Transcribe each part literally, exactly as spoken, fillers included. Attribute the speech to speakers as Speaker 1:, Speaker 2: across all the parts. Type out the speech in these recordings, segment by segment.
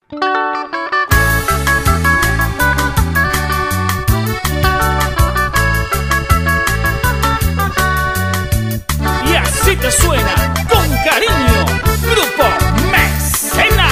Speaker 1: Y así te suena, con cariño, Grupo Mecenas.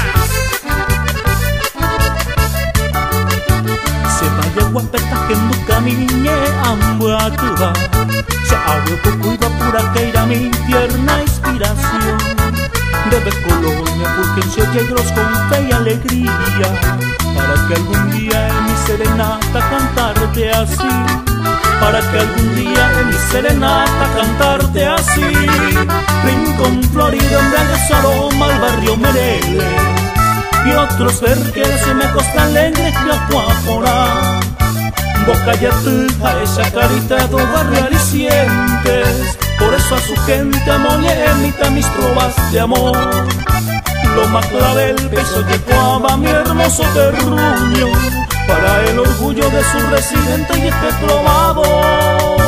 Speaker 2: Se vaya guapeta que no camine ambuatua. Se abre poco y va pura que irá mi tierna inspiración. Debe Colonia, Fulgencio y Yegros con fe y alegría, para que algún día en mi serenata cantarte así. Para que algún día en mi serenata cantarte así. Rincón Florido, embriague su aroma al barrio Merele, y otros verques y me costa alegre que acuaporá. Boca y Atuja, esa carita do barrio alicientes, por eso a su gente amolle emita mis trovas de amor. Loma Clavel, Peso Yecuaba, mi hermoso terruño, para el orgullo de su residente y este trovador.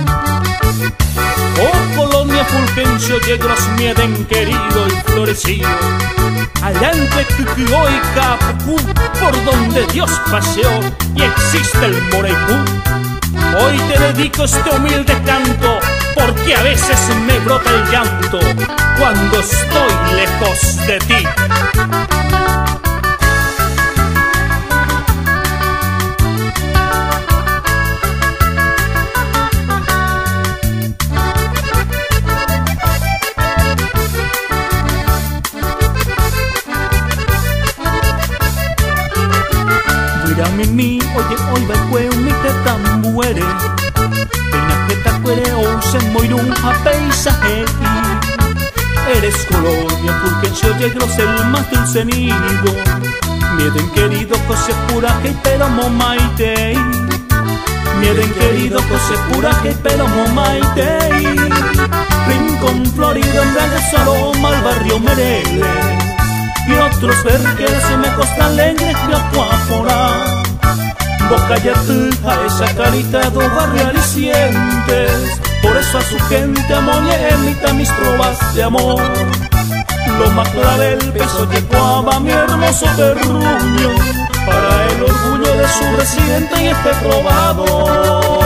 Speaker 1: Oh Colonia, Fulgencio, Yegros, mi Edén querido y florecido, allá entre Cucuó y Capucú, por donde Dios paseó y existe el Moreicú. Hoy te dedico este humilde canto, porque a veces me brota el llanto cuando estoy lejos de ti.
Speaker 2: Mira mimi, oye, hoy va el un mi te tambuere, peina que tacuere o se moirún a paisaje. Eres Colonia, Fulgencio, Yegros, el más dulce nido, mieden querido, cose puraje y pero momaitei. Mieden querido, cose puraje y pero momaitei. Rincón Florido, embriague su aroma al barrio Merele, y otros verques y me costa alegre que acuaporá. Boca y Atuja, esa carita do barrio alicientes, por eso a su gente amolle emita mis trovas de amor. Loma Clavel, Peso Yecuaba, mi hermoso terruño, para el orgullo de su residente y este trovador.